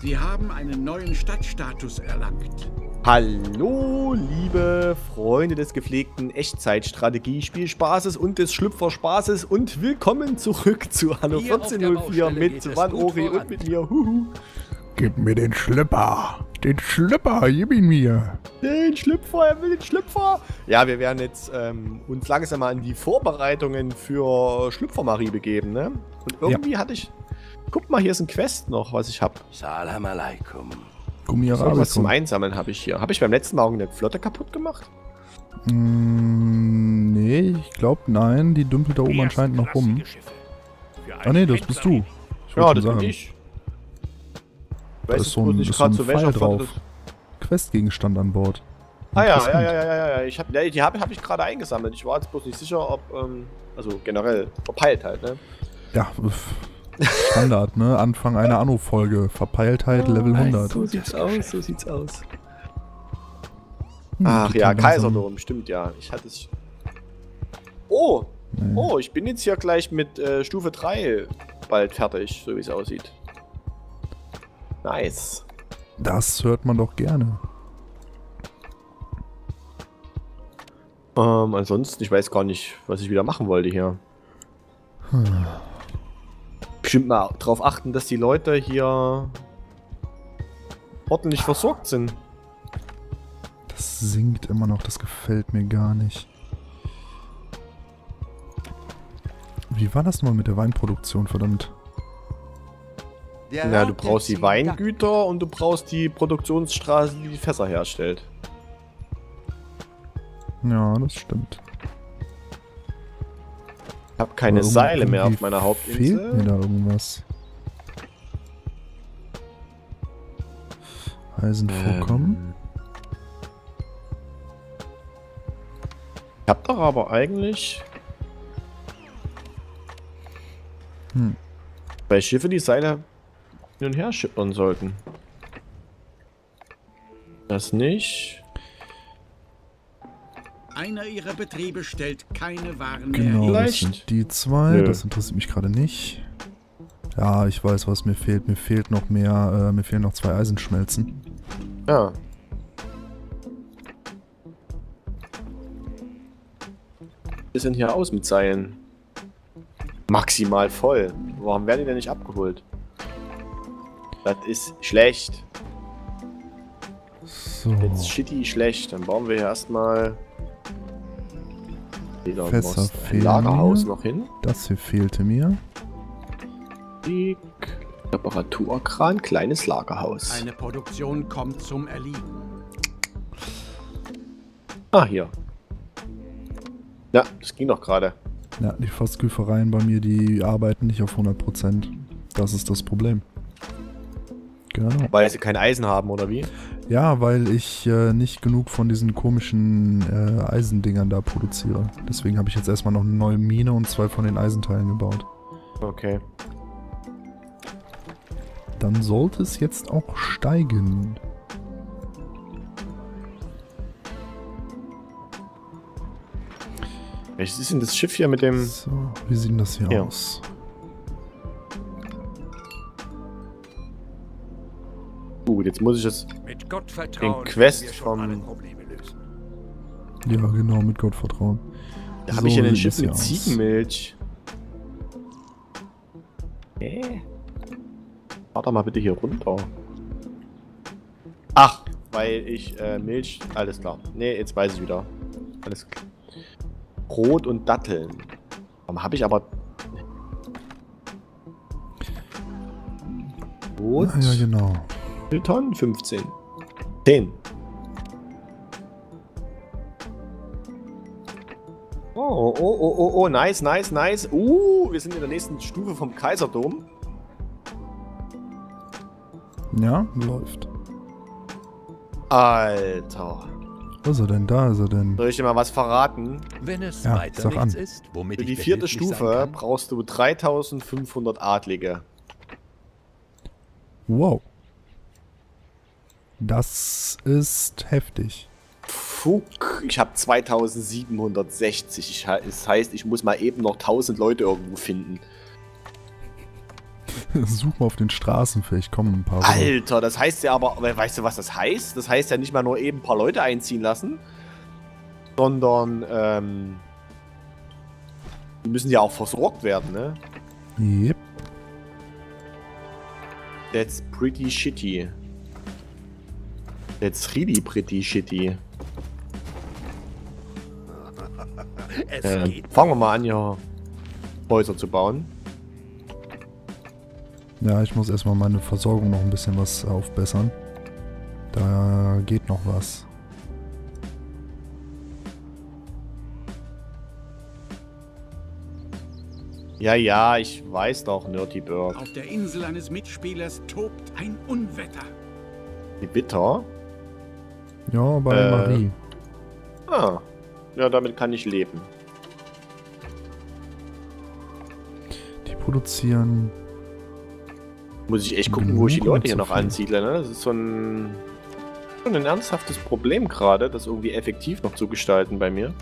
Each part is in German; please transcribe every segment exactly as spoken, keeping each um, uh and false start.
Sie haben einen neuen Stadtstatus erlangt. Hallo, liebe Freunde des gepflegten Echtzeitstrategie-Spielspaßes und des Schlüpferspaßes und willkommen zurück zu Anno vierzehn null vier mit Vanori und mit mir. Huhu. Gib mir den Schlüpper. Den Schlüpper, gib ihn mir. Den Schlüpfer, er will den Schlüpfer. Ja, wir werden jetzt ähm, uns langsam mal an die Vorbereitungen für Schlüpfermarie begeben, ne? Und irgendwie ja. hatte ich... Guck mal, hier ist ein Quest noch, was ich habe. Salam alaikum. So, was zum Einsammeln habe ich hier. Habe ich beim letzten Mal eine Flotte kaputt gemacht? Mm, nee, ich glaube nein. Die dümpelt da oben anscheinend noch rum. Ah nee, das bist du. Ja, das bin ich. Da ist so ein, ist so ein Pfeil drauf. Questgegenstand an Bord. Ah ja, ja, ja, ja, ja, ja. Ich hab, die habe hab ich gerade eingesammelt. Ich war jetzt bloß nicht sicher, ob, ähm, also generell, verpeilt halt, ne? Ja, Standard, ne? Anfang einer Anno-Folge. Verpeiltheit Level hundert. So sieht's aus, so sieht's aus. Hm, Ach ja, Kaiserdom, stimmt ja. Ich hatte es... Oh! Nee. Oh, ich bin jetzt hier gleich mit äh, Stufe drei bald fertig, so wie es aussieht. Nice. Das hört man doch gerne. Ähm, ansonsten, ich weiß gar nicht, was ich wieder machen wollte hier. Hm. Bestimmt mal darauf achten, dass die Leute hier ordentlich versorgt sind. Das singt immer noch, das gefällt mir gar nicht. Wie war das mal mit der Weinproduktion, verdammt? Ja, du brauchst die Weingüter und du brauchst die Produktionsstraße, die die Fässer herstellt. Ja, das stimmt. Ich habe keine Aber Seile mehr auf meiner Hauptinsel. Fehlt mir da irgendwas? Eisenvorkommen. Ähm. Ich hab doch aber eigentlich... Hm. Bei Schiffe die Seile hin und her schippern sollten. Das nicht... Einer ihrer Betriebe stellt keine Waren genau, mehr. Das sind die zwei, Nö. Das interessiert mich gerade nicht. Ja, ich weiß, was mir fehlt. Mir fehlt noch mehr, äh, mir fehlen noch zwei Eisenschmelzen. Ja. Wir sind hier aus mit Seilen. Maximal voll. Warum werden die denn nicht abgeholt? Das ist schlecht. So. Jetzt shitty schlecht. Dann bauen wir hier erstmal... Fässer ein Lagerhaus noch hin. Das hier fehlte mir. Reparaturkran, kleines Lagerhaus. Eine Produktion kommt zum Erliegen. Ah, hier. Ja, das ging doch gerade. Ja, die Fassküfereien bei mir, die arbeiten nicht auf hundert Prozent. Das ist das Problem. Genau. Weil sie kein Eisen haben, oder wie? Ja, weil ich äh, nicht genug von diesen komischen äh, Eisendingern da produziere. Deswegen habe ich jetzt erstmal noch eine neue Mine und zwei von den Eisenteilen gebaut. Okay. Dann sollte es jetzt auch steigen. Welches ist denn das Schiff hier mit dem... So, wie sieht denn das hier ja. aus? Gut, jetzt muss ich es mit Gott vertrauen, den Quest vom... Ja, genau, mit Gott vertrauen. Da so habe ich hier ein Schiff mit Ziegenmilch. Hä? Äh? Warte mal bitte hier runter. Ach, weil ich äh, Milch... Alles klar. Ne, jetzt weiß ich wieder. Alles klar. Brot und Datteln. Warum habe ich aber... Brot? Ah, ja, genau. Wie viel Tonnen? fünfzehn. zehn. Oh, oh, oh, oh, oh, nice, nice, nice. Uh, wir sind in der nächsten Stufe vom Kaiserdom. Ja, läuft. Alter. Wo ist er denn? Da ist er denn. Soll ich dir mal was verraten? Wenn es ja, weiter nichts an. ist, womit Für die ich vierte Stufe brauchst du dreitausendfünfhundert Adlige. Wow. Das ist heftig. Fuck, ich habe zweitausendsiebenhundertsechzig. Ich, das heißt, ich muss mal eben noch tausend Leute irgendwo finden. Such mal auf den Straßen, vielleicht kommen ein paar. Alter, das heißt ja aber, weißt du, was das heißt? Das heißt ja nicht mal nur eben ein paar Leute einziehen lassen, sondern, ähm, die müssen ja auch versorgt werden, ne? Yep. That's pretty shitty. That's really pretty shitty. Ähm, fangen wir mal an, hier Häuser zu bauen. Ja, ich muss erstmal meine Versorgung noch ein bisschen was aufbessern. Da geht noch was. Ja, ja, ich weiß doch, Nerdy Bird. Auf der Insel eines Mitspielers tobt ein Unwetter. Gewitter? Ja, bei Äh. Marie. Ah, ja, damit kann ich leben. Die produzieren... Muss ich echt gucken, wo ich die Genug Leute hier oder noch zu viel? ansiedle, ne? Das ist so ein, schon ein ernsthaftes Problem gerade, das irgendwie effektiv noch zu gestalten bei mir.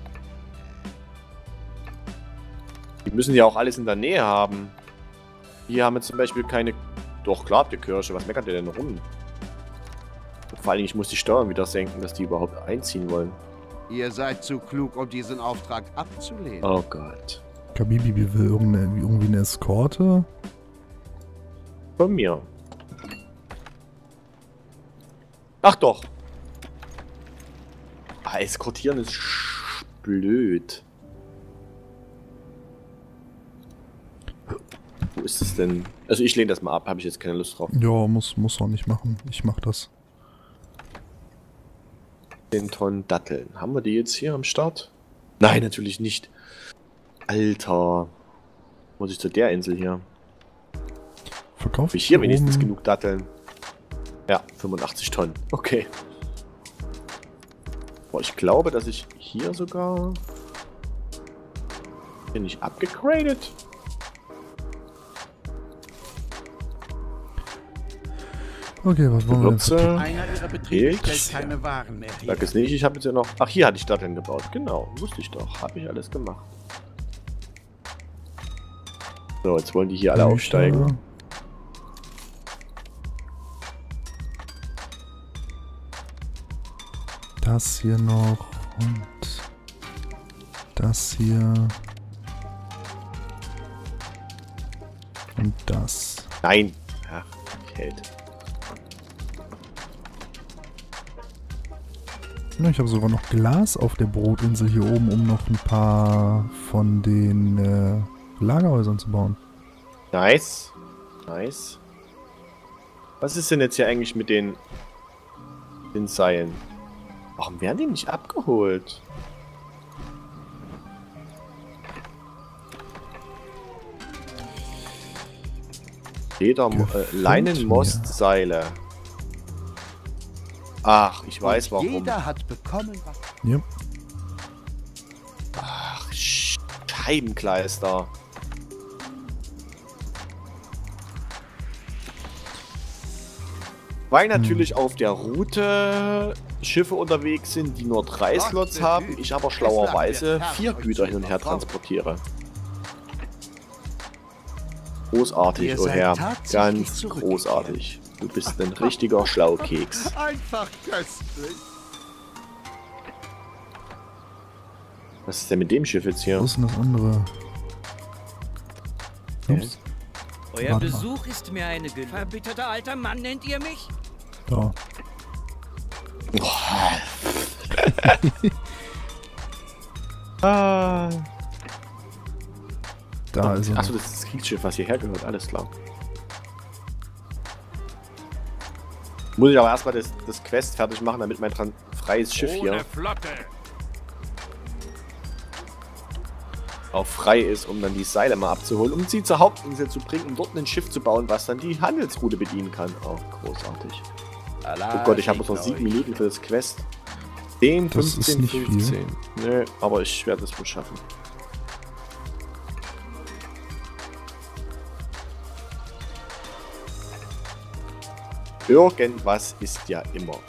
Die müssen ja auch alles in der Nähe haben. Hier haben wir zum Beispiel keine... Doch, klar habt ihr Kirche. Was meckert ihr denn rum? Und vor allen Dingen, ich muss die Steuern wieder senken, dass die überhaupt einziehen wollen. Ihr seid zu klug, um diesen Auftrag abzulehnen. Oh Gott. Kabibi will irgendeine, irgendwie eine Eskorte. Von mir. Ach doch. Ah, eskortieren ist sch- blöd. Wo ist es denn? Also ich lehne das mal ab, habe ich jetzt keine Lust drauf. Ja, muss, muss auch nicht machen. Ich mach das. zehn Tonnen Datteln. Haben wir die jetzt hier am Start? Nein, natürlich nicht. Alter. Muss ich zu der Insel hier? Verkaufe Habe ich hier wenigstens oben- genug Datteln? Ja, fünfundachtzig Tonnen. Okay. Boah, ich glaube, dass ich hier sogar... Bin ich abgegradet? Okay, was wollen wir denn? Gewürze. Einer ihrer Betriebe Pilz. stellt keine Waren mehr her. Sag es nicht, ich habe jetzt ja noch... Ach, hier hatte ich Datteln gebaut. Genau, wusste ich doch. Habe ich alles gemacht. So, jetzt wollen die hier alle Bücher. aufsteigen. Das hier noch und das hier und das. Nein. Ach, Kälte. Ja, ich habe sogar noch Glas auf der Brotinsel hier oben, um noch ein paar von den äh, Lagerhäusern zu bauen. Nice. Nice. Was ist denn jetzt hier eigentlich mit den, den Seilen? Warum werden die nicht abgeholt? Leder, äh, Leinenmostseile. Ach, ich weiß warum. Jeder hat bekommen, was... Ja. Ach, Scheibenkleister. Weil natürlich auf der Route Schiffe unterwegs sind, die nur drei Slots haben, ich aber schlauerweise vier Güter hin und her transportiere. Großartig, Ihr oh seid Herr. tatsächlich Ganz zurückgekehrt. großartig. Du bist ein richtiger Schlaukeks. Einfach köstlich. Was ist denn mit dem Schiff jetzt hier? Wo ist denn das andere? Ups. Euer Warte mal. Besuch ist mir eine Ge... Verbitterter alter Mann nennt ihr mich? Da. Ah. Da ist er. Achso, das ist das Kriegsschiff, was hierher gehört, alles klar. Muss ich aber erstmal das, das Quest fertig machen, damit mein Tran freies Schiff hier Ohne Flotte. auch frei ist, um dann die Seile mal abzuholen, um sie zur Hauptinsel zu bringen, um dort ein Schiff zu bauen, was dann die Handelsroute bedienen kann. Oh, großartig. Oh Gott, ich habe noch sieben Minuten für das Quest. zehn, Das ist fünfzehn, nicht viel. fünfzehn. Nö, aber ich werde es wohl schaffen. Irgendwas ist ja immer.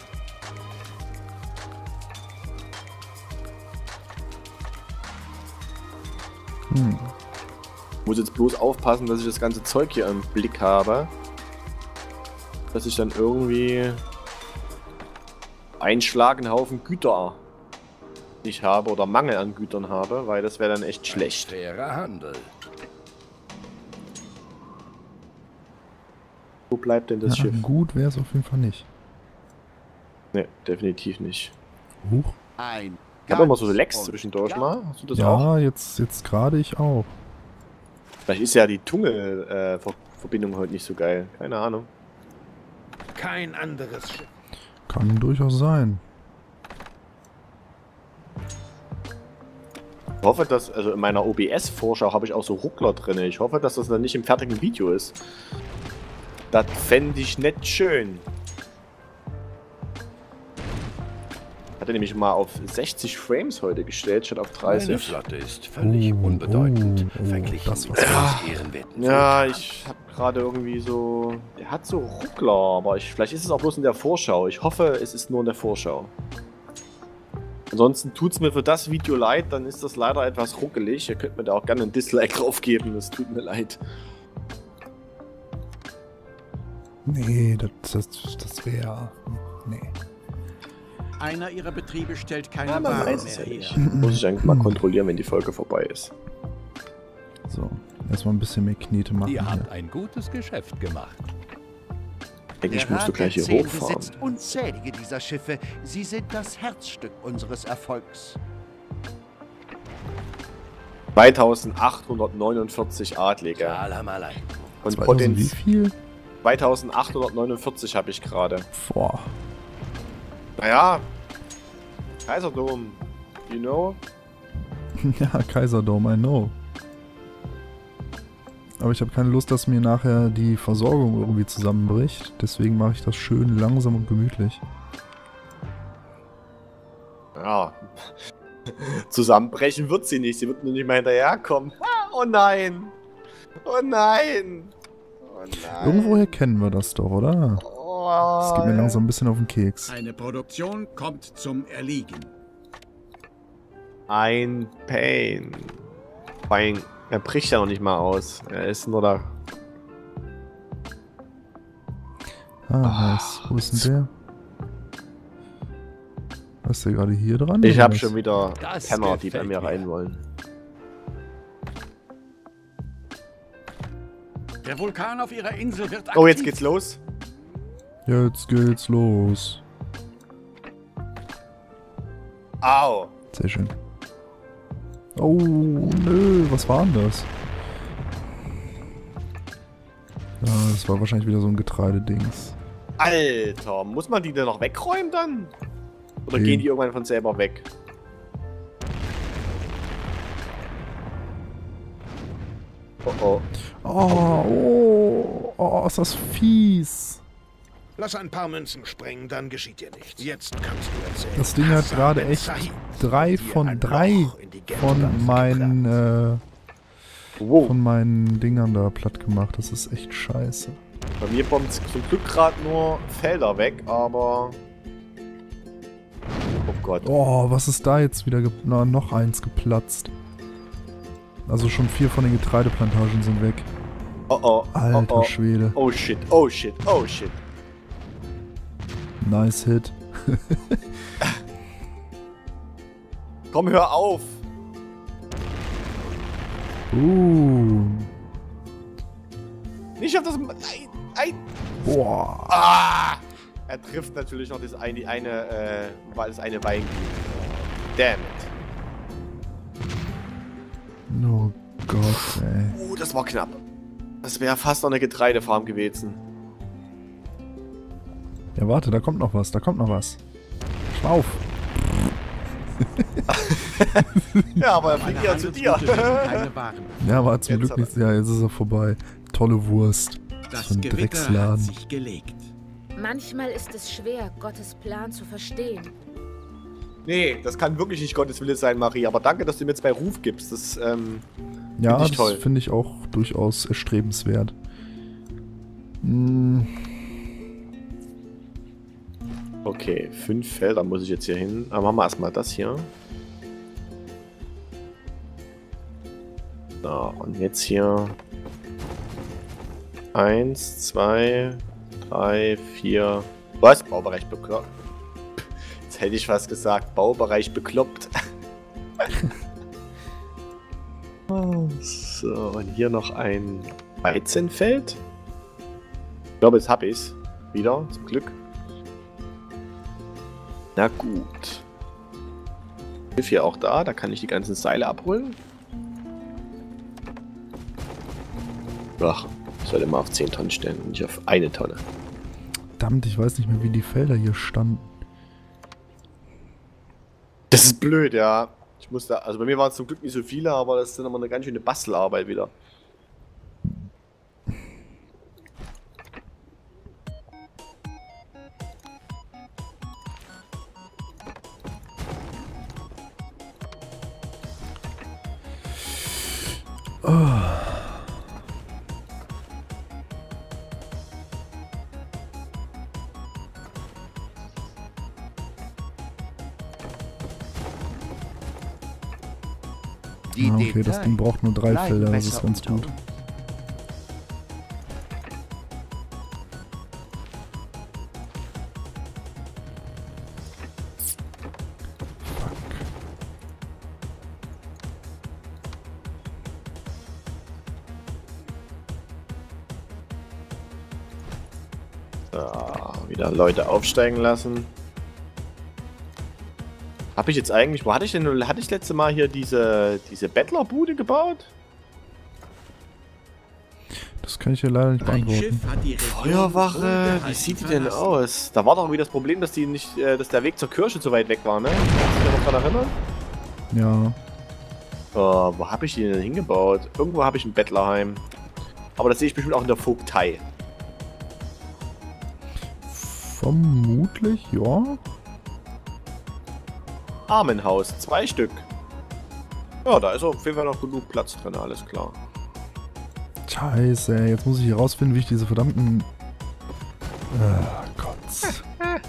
Hm. muss jetzt bloß aufpassen, dass ich das ganze Zeug hier im Blick habe. Dass ich dann irgendwie einen schlagenden Haufen Güter nicht habe oder Mangel an Gütern habe, weil das wäre dann echt schlecht. Fairer Handel. Wo bleibt denn das Ja, Schiff? gut wäre es auf jeden Fall nicht. Ne, definitiv nicht. Huch. Ein Ich habe immer so ganz Lecks und zwischendurch ganz mal. Hast du das auch? Ja, jetzt, jetzt gerade ich auch. Vielleicht ist ja die Tunnelverbindung heute nicht so geil. Keine Ahnung. Kein anderes Schiff. Kann durchaus sein. Ich hoffe, dass, also in meiner O B S-Vorschau habe ich auch so Ruckler drin. Ich hoffe, dass das dann nicht im fertigen Video ist. Das fände ich nicht schön. Hatte nämlich mal auf sechzig Frames heute gestellt, statt auf Meine dreißig. Flotte ist völlig Oh, unbedeutend, oh, oh, verglichen das mit was einem ehrenwerten Ja, Vulkan. ich habe gerade irgendwie so... Der hat so Ruckler, aber ich, vielleicht ist es auch bloß in der Vorschau. Ich hoffe, es ist nur in der Vorschau. Ansonsten tut es mir für das Video leid, dann ist das leider etwas ruckelig. Ihr könnt mir da auch gerne ein Dislike drauf geben, es tut mir leid. Nee, das, das, das wäre... Nee. Einer ihrer Betriebe stellt keine Ja, man Waren weiß es mehr ja her. nicht. Muss ich eigentlich mal kontrollieren, wenn die Folge vorbei ist. So, erstmal ein bisschen mehr Knete machen Ihr hier. habt ein gutes Geschäft gemacht. Eigentlich Der musst du Rat gleich der hier Zehn hochfahren. besitzt unzählige dieser Schiffe. Sie sind das Herzstück unseres Erfolgs. zweitausendachthundertneunundvierzig Adlige. Salam alaikum. Und zweitausend wie Potenz viel? zweitausendachthundertneunundvierzig habe ich gerade. Boah. Naja, Kaiserdom, you know? Ja, Kaiserdom, I know. Aber ich habe keine Lust, dass mir nachher die Versorgung irgendwie zusammenbricht. Deswegen mache ich das schön langsam und gemütlich. Ja. Zusammenbrechen wird sie nicht, sie wird nur nicht mehr hinterherkommen. Ah, oh nein! Oh nein! Oh nein! Irgendwoher kennen wir das doch, oder? Oh, Das geht mir langsam ein bisschen auf den Keks. Eine Produktion kommt zum Erliegen. Ein Pain. Pain. Er bricht ja noch nicht mal aus. Er ist nur da. Ah, nice. Wo ist denn der? Ist der gerade hier dran? Ich oder habe was? schon wieder Das Penner, die bei gefällt mir mir. rein wollen. Der Vulkan auf ihrer Insel wird aktiv. Oh, jetzt geht's los. Jetzt geht's los. Au. Sehr schön. Oh, nö, was war denn das? Ja, das war wahrscheinlich wieder so ein Getreidedings. Alter, muss man die denn noch wegräumen dann? Oder Nee. gehen die irgendwann von selber weg? Oh oh. Oh, oh, oh, ist das fies. Lass ein paar Münzen springen, dann geschieht dir nichts. Jetzt kannst du erzählen. Das Ding hat Hassan gerade Ben echt Sahib drei dir von ein drei Loch in die Geldbörse von meinen, äh, Wow. von meinen Dingern da platt gemacht. Das ist echt scheiße. Bei mir bombt zum Glück gerade nur Felder weg, aber... Oh Gott. Oh, was ist da jetzt wieder? Ge Na, noch eins geplatzt. Also schon vier von den Getreideplantagen sind weg. Oh oh. Alter oh, oh. Schwede. Oh shit, oh shit, oh shit. Nice Hit. Komm, hör auf. Uh. Nicht auf das... Nein, nein. Boah. Ah! Er trifft natürlich noch das eine, die eine, äh, weil es eine Weingut. Damn it. Oh Gott, ey. Oh, das war knapp. Das wäre fast noch eine Getreidefarm gewesen. Ja, warte, da kommt noch was, da kommt noch was. Schau auf. Ja, aber er Meine fliegt ja zu dir. Handelsroute werden keine Waren. Ja, war zum Jetzt Glück aber. nichts. Ja, jetzt ist er vorbei. Tolle Wurst. Das So ein Gewitter hat Drecksladen. sich gelegt. Manchmal ist es schwer, Gottes Plan zu verstehen. Nee, das kann wirklich nicht Gottes Wille sein, Marie. Aber danke, dass du mir jetzt bei Ruf gibst. Das, ähm... Ja, Find ich das toll. finde ich auch durchaus erstrebenswert. Hm, Okay, fünf Felder muss ich jetzt hier hin. Aber machen wir erstmal das hier. So. So, und jetzt hier eins, zwei, drei, vier. Was? Baubereich bekloppt. Jetzt hätte ich was gesagt. Baubereich bekloppt. So, und hier noch ein Weizenfeld. Ich glaube, jetzt habe ich es. Wieder, zum Glück. Na gut. Hilf hier auch da, da kann ich die ganzen Seile abholen. Ach, ich sollte mal auf zehn Tonnen stellen und nicht auf eine Tonne. Verdammt, ich weiß nicht mehr, wie die Felder hier standen. Das ist blöd, ja. Ich musste, also bei mir waren es zum Glück nicht so viele, aber das ist dann immer eine ganz schöne Bastelarbeit wieder. Oh. Die Ah, okay, das Details Ding braucht nur drei bleiben Felder, das besser ist ganz unter gut. uns. So, wieder Leute aufsteigen lassen. Habe ich jetzt eigentlich, wo hatte ich denn, hatte ich letzte Mal hier diese, diese Bettlerbude gebaut? Das kann ich dir leider nicht Mein beantworten. Schiff hat die Region Feuerwache, wie ungehalten sieht die denn verlassen. aus? Da war doch irgendwie das Problem, dass die nicht, äh, dass der Weg zur Kirche zu weit weg war, ne? Kannst du dich noch dran erinnern? Ja. Oh, wo habe ich die denn hingebaut? Irgendwo habe ich ein Bettlerheim. Aber das sehe ich bestimmt auch in der Vogtei. Vermutlich, ja. Armenhaus, zwei Stück. Ja, da ist auf jeden Fall noch genug Platz drin, alles klar. Scheiße, ey, jetzt muss ich herausfinden, wie ich diese verdammten... Oh Gott.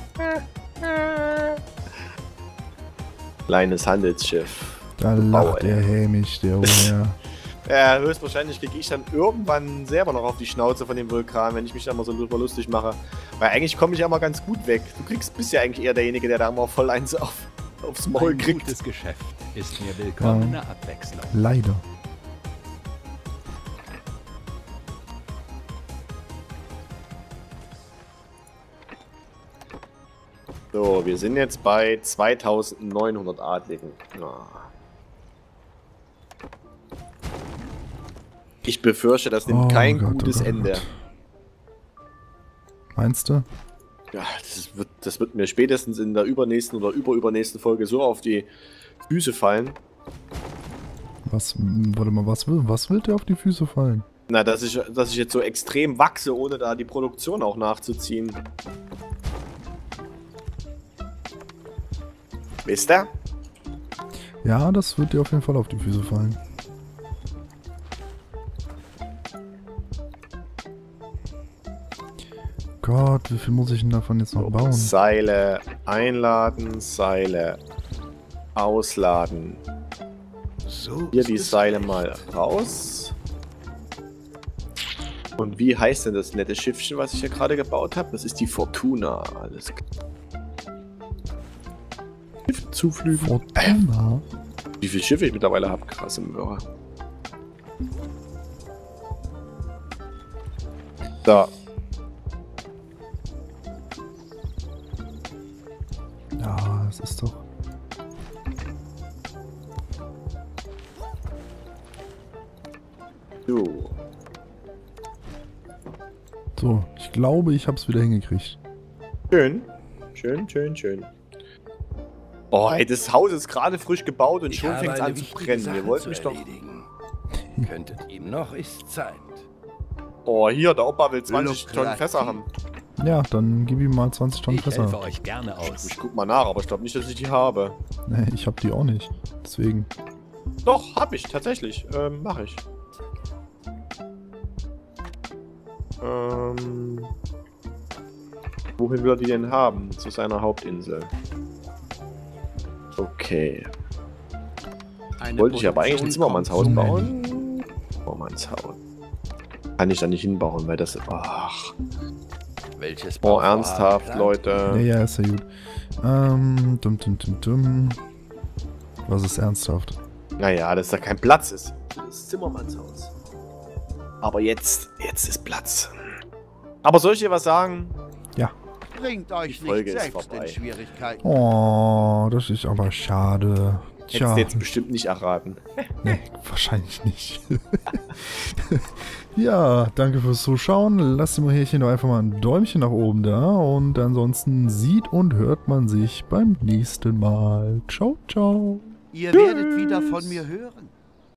Kleines Handelsschiff. Da Bauer, lacht der hämisch, der Herr. Ja, höchstwahrscheinlich kriege ich dann irgendwann selber noch auf die Schnauze von dem Vulkan, wenn ich mich da mal so drüber lustig mache. Weil eigentlich komme ich ja mal ganz gut weg. Du kriegst, bist ja eigentlich eher derjenige, der da mal voll eins auf, aufs Maul Ein kriegt. gutes Geschäft ist mir willkommene Ja. Abwechslung. Leider. So, wir sind jetzt bei zweitausendneunhundert Adligen. Ah. Ich befürchte, das nimmt Oh kein Gott, oh gutes Gott, oh Ende. Gott. Meinst du? Ja, das wird, das wird mir spätestens in der übernächsten oder überübernächsten Folge so auf die Füße fallen. Was, warte mal, was will, was will dir auf die Füße fallen? Na, dass ich, dass ich jetzt so extrem wachse, ohne da die Produktion auch nachzuziehen. Wisst ihr? Ja, das wird dir auf jeden Fall auf die Füße fallen. Gott, wie viel muss ich denn davon jetzt noch bauen? Seile einladen, Seile ausladen. So Hier ist die es Seile recht. mal raus. Und wie heißt denn das nette Schiffchen, was ich hier gerade gebaut habe? Das ist die Fortuna. Alles klar. Schiff zuflügen. Fortuna? Wie viele Schiffe ich mittlerweile habe? Krass im Mörder. So. Ja, das ist doch... So. So, ich glaube, ich hab's wieder hingekriegt. Schön. Schön, schön, schön. Oh, ey, das Haus ist gerade frisch gebaut und Ich schon habe fängt es eine an zu wichtige brennen. Sache Ihr wollt zu mich doch... erledigen. Könntet ihm noch ist Zeit. Oh, hier, der Opa will zwanzig Lukrati. Tonnen Fässer haben. Ja, dann gib ihm mal zwanzig Tonnen Ich helfe Fässer. euch gerne aus. Ich guck mal nach, aber ich glaube nicht, dass ich die habe. Nee, ich hab die auch nicht. Deswegen. Doch, hab ich, tatsächlich. Ähm, mach ich. Ähm... Wohin will er die denn haben? Zu seiner Hauptinsel. Okay. Eine Wollte ich aber eigentlich ein Produktion Zimmermannshaus kommt zum bauen. Zimmermannshaus. Kann ich da nicht hinbauen, weil das... Ach. Welches Oh, Bauvorhaben ernsthaft, plant? Leute. Ja, ja, ist ja gut. Ähm, dumm, dumm, dumm, dumm. Was ist ernsthaft? Naja, dass da kein Platz ist. Das Zimmermannshaus. Aber jetzt, jetzt ist Platz. Aber soll ich dir was sagen? Ja. Bringt euch Die Folge nicht ist selbst vorbei. in Schwierigkeiten. Oh, das ist aber schade. Hättest Tja, du jetzt bestimmt nicht erraten. nee, wahrscheinlich nicht. Ja, danke fürs Zuschauen. Lasst dem Härchen doch einfach mal ein Däumchen nach oben da. Und ansonsten sieht und hört man sich beim nächsten Mal. Ciao, ciao. Ihr werdet wieder von mir hören.